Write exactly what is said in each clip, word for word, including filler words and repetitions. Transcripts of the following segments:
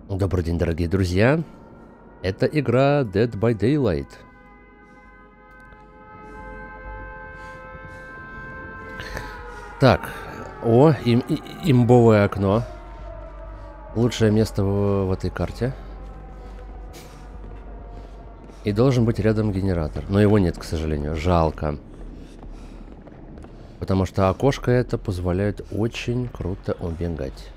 Добрый день, дорогие друзья. Это игра Dead by Daylight. Так, о, им, и, имбовое окно. Лучшее место в, в этой карте. И должен быть рядом генератор. Но его нет, к сожалению. Жалко. Потому что окошко это позволяет очень круто убегать.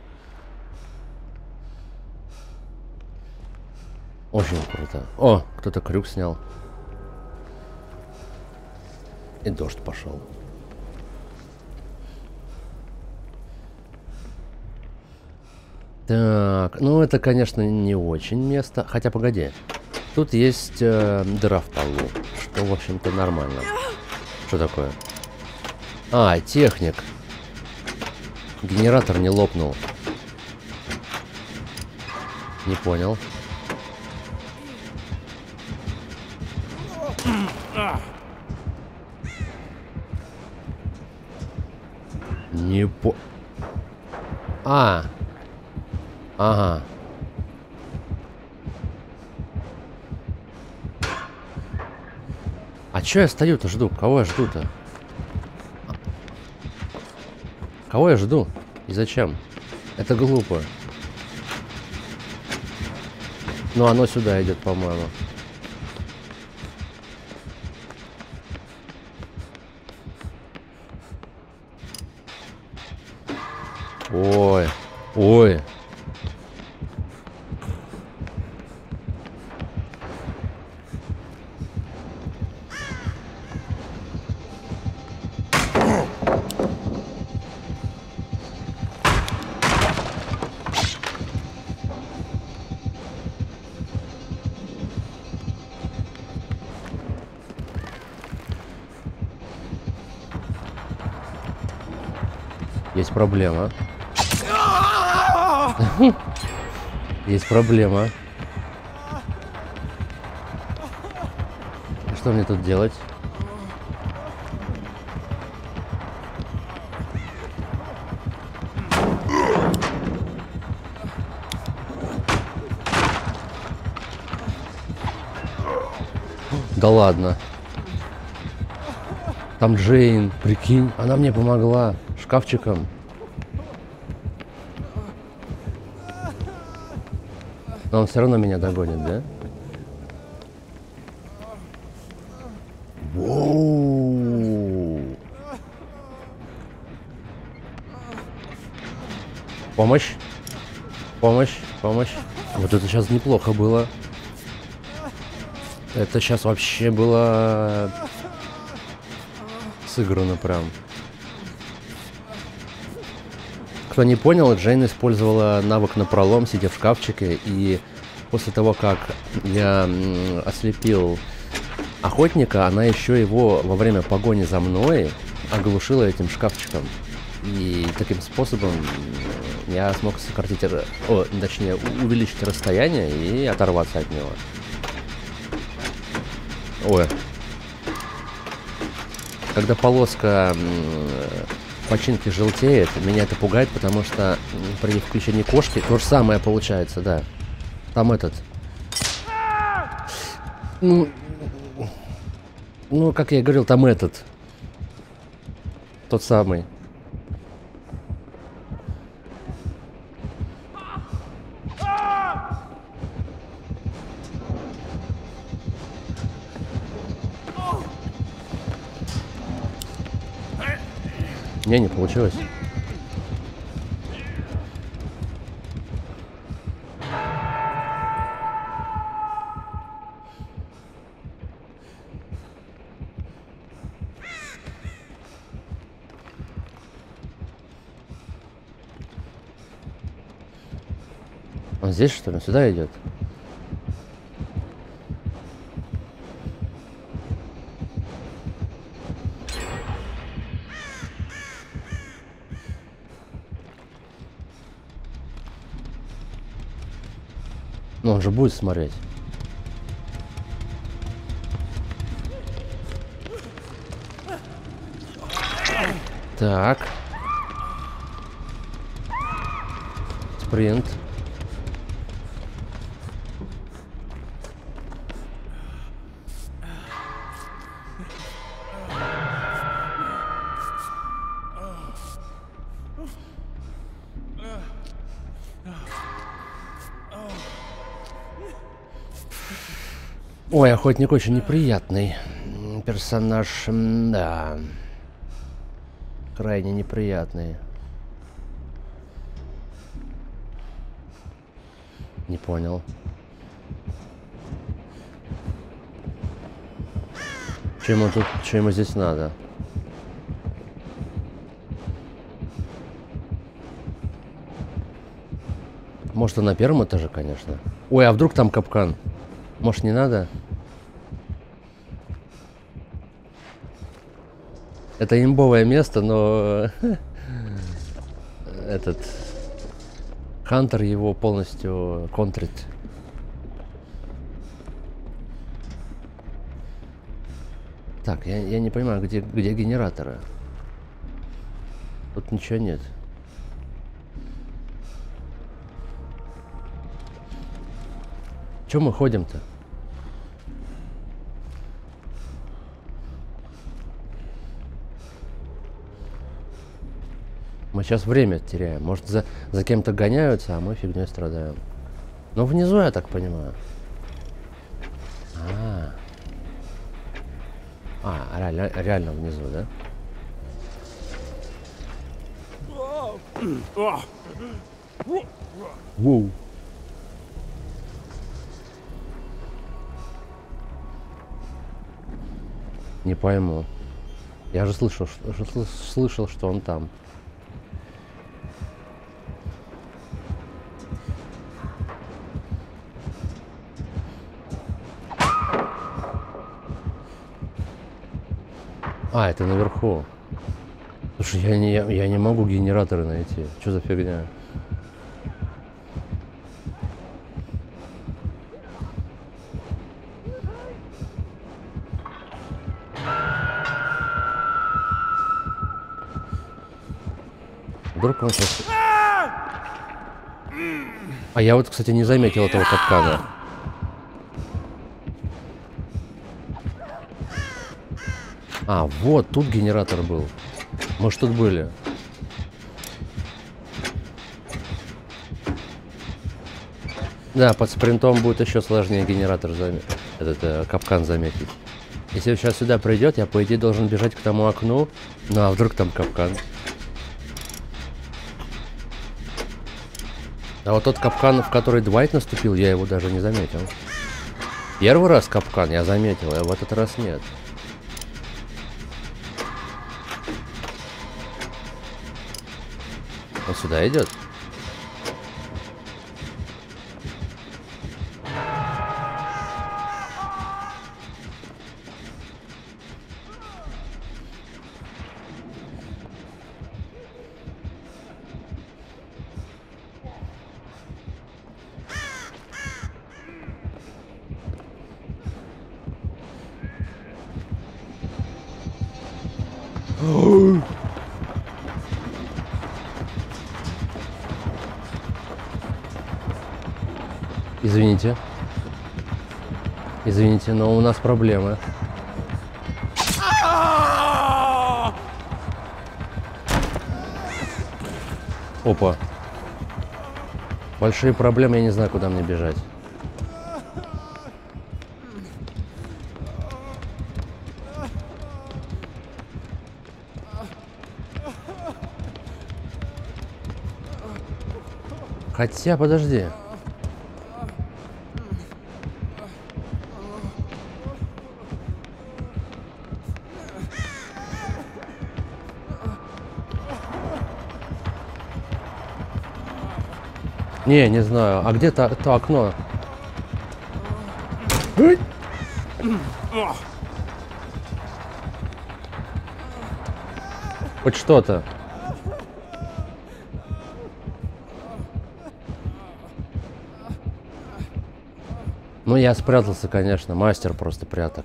Очень круто. О, кто-то крюк снял. И дождь пошел. Так, ну это, конечно, не очень место. Хотя, погоди. Тут есть э, дыра в полу. Что, в общем-то, нормально. Что такое? А, техник. Генератор не лопнул. Не понял. Не по... А. Ага. А чё я стою-то жду? Кого я жду-то? Кого я жду? И зачем? Это глупо. Ну, оно сюда идет, по-моему. Ой, ой. Есть проблема. Есть проблема. Что мне тут делать? Да ладно. Там Джейн, прикинь, она мне помогла шкафчиком. Но он все равно меня догонит, да? Воу. Помощь. Помощь. Помощь. Вот это сейчас неплохо было. Это сейчас вообще было сыграно прям. Кто не понял, Джейн использовала навык напролом, сидя в шкафчике, и после того, как я ослепил охотника, она еще его во время погони за мной оглушила этим шкафчиком. И таким способом я смог сократить, о, точнее, увеличить расстояние и оторваться от него. Ой. Когда полоска починки желтеет, меня это пугает, потому что при включении кошки то же самое получается, да. Там этот... Ну, ну, как я и говорил, там этот. Тот самый. Не, не получилось. Он здесь, что ли? Сюда идет? Ну, он же будет смотреть. Так. Спринт. Ой, охотник очень неприятный персонаж, да. Крайне неприятный. Не понял. Что ему тут, что ему здесь надо? Может, он на первом этаже, конечно. Ой, а вдруг там капкан? Может, не надо? Это имбовое место, но этот Хантер его полностью контрит. Так, я, я не понимаю, где, где генераторы? Тут ничего нет. Чё мы ходим-то? Мы сейчас время теряем. Может, за, за кем-то гоняются, а мы фигней страдаем. Но внизу, я так понимаю. А, а реально, реально внизу, да? Воу. Не пойму. Я же слышал, что, слышал, что он там. А, это наверху. Слушай, я не, я, я не могу генераторы найти. Что за фигня? Вдруг он сейчас... А я вот, кстати, не заметил этого капкана. А, вот, тут генератор был. Может, тут были. Да, под спринтом будет еще сложнее генератор заметить. Этот э, капкан заметить. Если сейчас сюда придет, я, по идее, должен бежать к тому окну. Ну, а вдруг там капкан? А вот тот капкан, в который Двайт наступил, я его даже не заметил. Первый раз капкан я заметил, а в этот раз нет. Он сюда идет? Извините. Извините, но у нас проблемы. Опа. Большие проблемы, я не знаю, куда мне бежать. Хотя, подожди. Не, не знаю. А где-то то окно? Хоть что-то. Ну, я спрятался, конечно. Мастер просто пряток.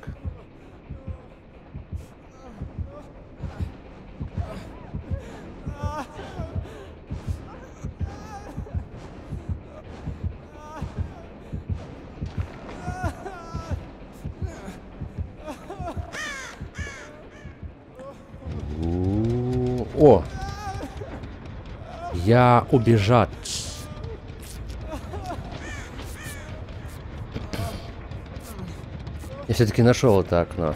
О! Я убежать. Я все-таки нашел это окно.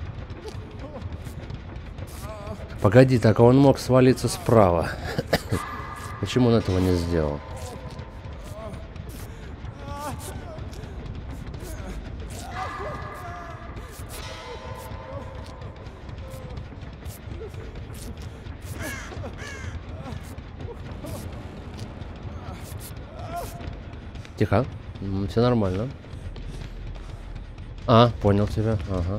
Погоди, так он мог свалиться справа. Почему он этого не сделал? Тихо. Все нормально. А, понял тебя. Ага.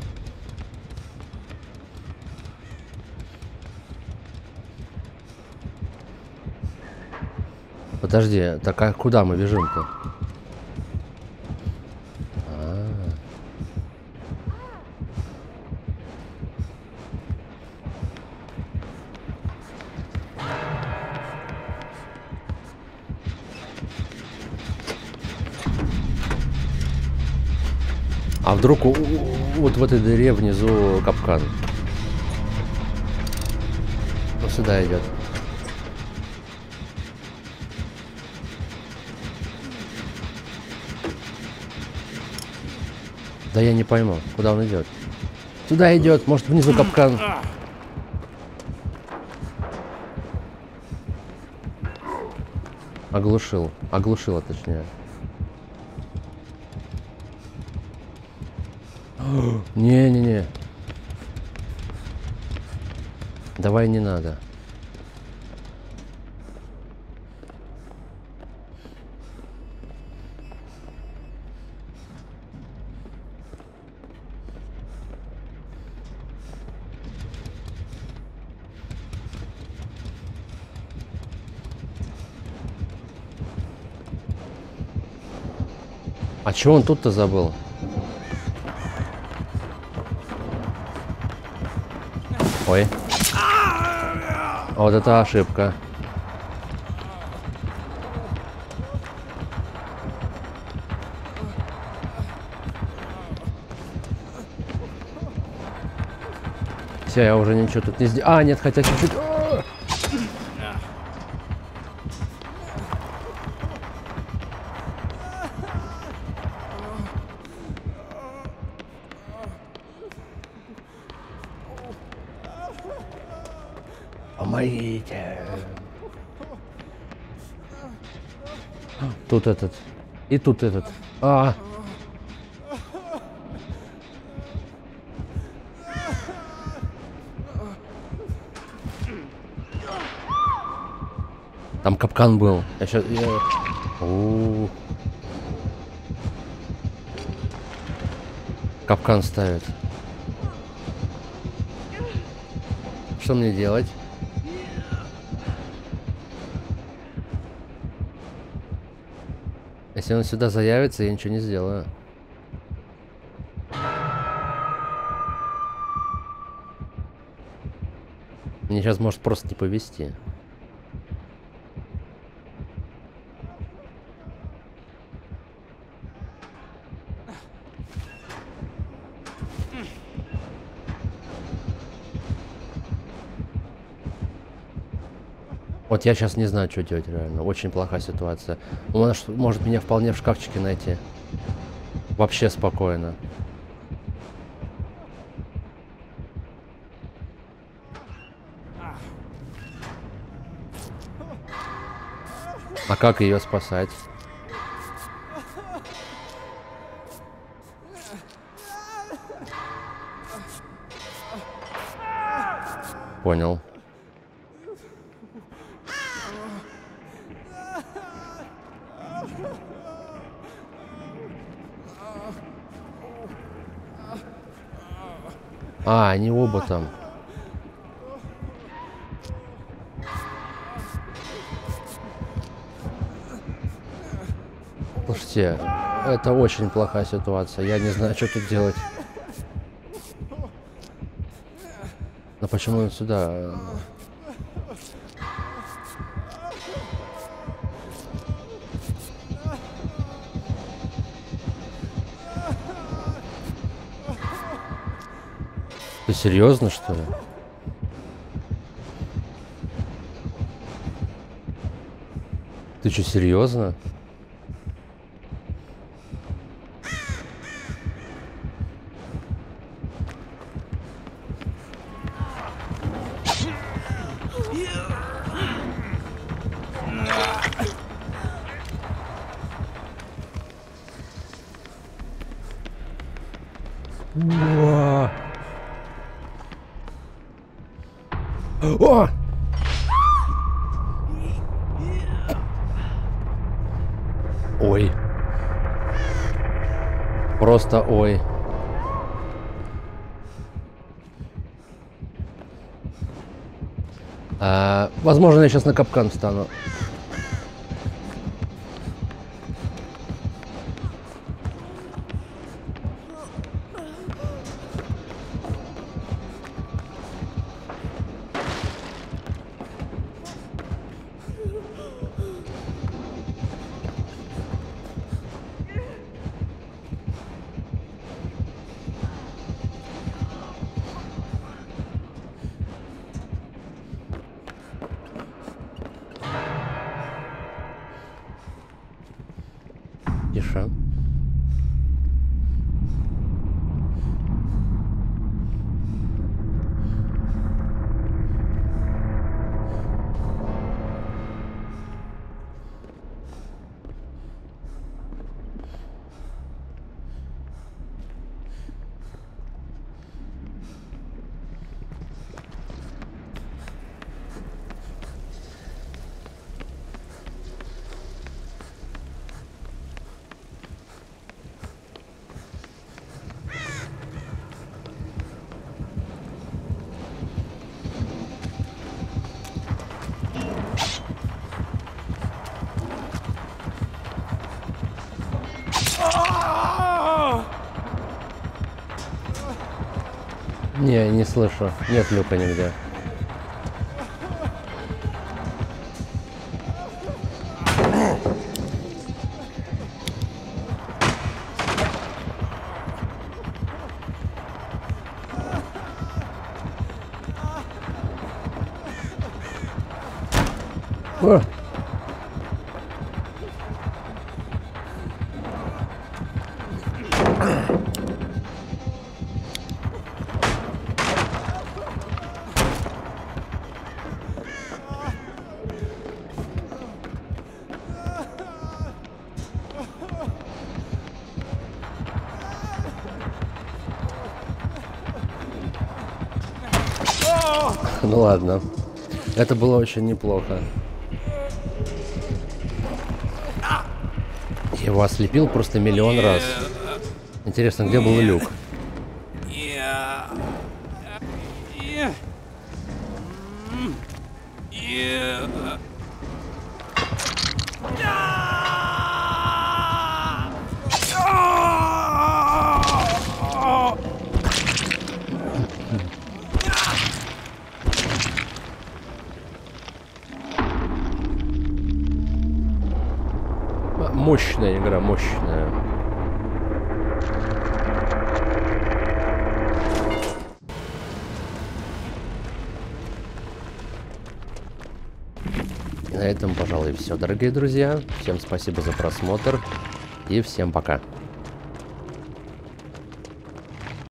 Подожди, так а куда мы бежим-то? А, а вдруг у- у- вот в этой дыре внизу капкан? Ну, сюда идет. Да я не пойму, куда он идет. Сюда идет, может внизу капкан. Оглушил, оглушила точнее. Не-не-не. Давай не надо. А чё он тут-то забыл? Ой. Вот это ошибка. Все, я уже ничего тут не сделал. А, нет, хотя чуть-чуть. Помогите. Тут этот. И тут этот. А. Там капкан был. Я сейчас. Я... У-у-у. Капкан ставит. Что мне делать? Если он сюда заявится, я ничего не сделаю. Мне сейчас может просто не повезти. Вот я сейчас не знаю, что делать, реально. Очень плохая ситуация. Он может, может меня вполне в шкафчике найти. Вообще спокойно. А как ее спасать? Понял. А, они оба там. Слушайте, это очень плохая ситуация. Я не знаю, что тут делать. Но почему он сюда? Ты серьезно, что ли? Ты что, серьезно? Уа. О! Ой. Просто ой. А, возможно, я сейчас на капкан встану. Тише. Не, не слышу. Нет люка нигде. О! Ну ладно. Это было очень неплохо. Я его ослепил просто миллион раз. Интересно, где был люк? Мощная игра, мощная. И на этом, пожалуй, все, дорогие друзья. Всем спасибо за просмотр и всем пока.